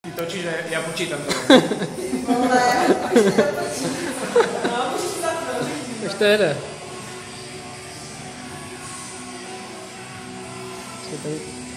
Ty točíš, že já počítám to. Už to jede. Tady